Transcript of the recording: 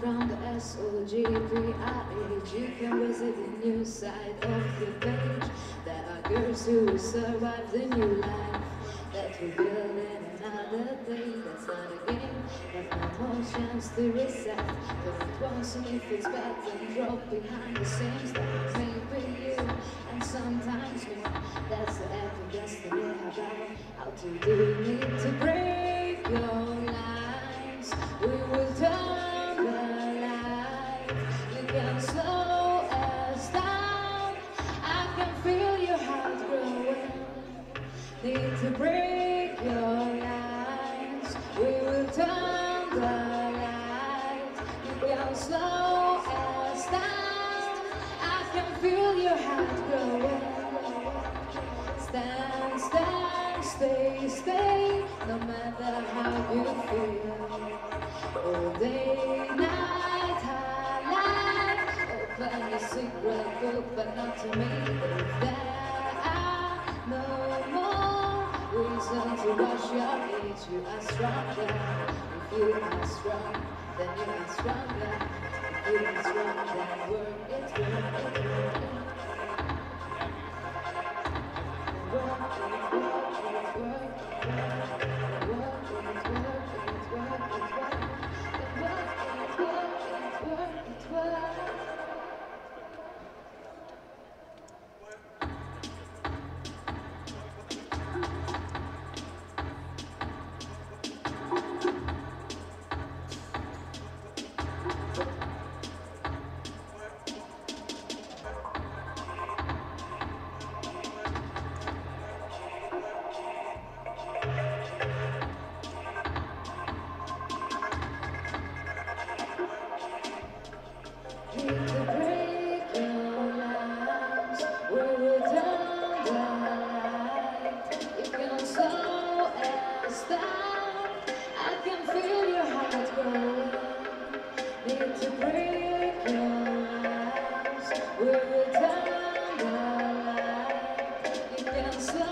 from the SOGPIH. You can visit the new side of the page. There are girls who survive the new life that we build in another day. That's not a game, have no more chance to reset. Don't once, and if it's bad, then drop behind the scenes. That maybe you, and sometimes me. That's the epic destiny. How to do we need to break your lines? We will turn the light. You can slow us down. I can feel your heart growing. Need to break your lines. We will turn the light. You can slow us down. I can feel your heart growing. Stand, stand, stay, stay. No matter how you feel. All day, night, highlight. Open your secret book, but not to me. If there are no more reason to rush your age, you are stronger. If you are strong, then you are stronger. If you are strong, then work it, work it, work it. We will turn the light. You can slow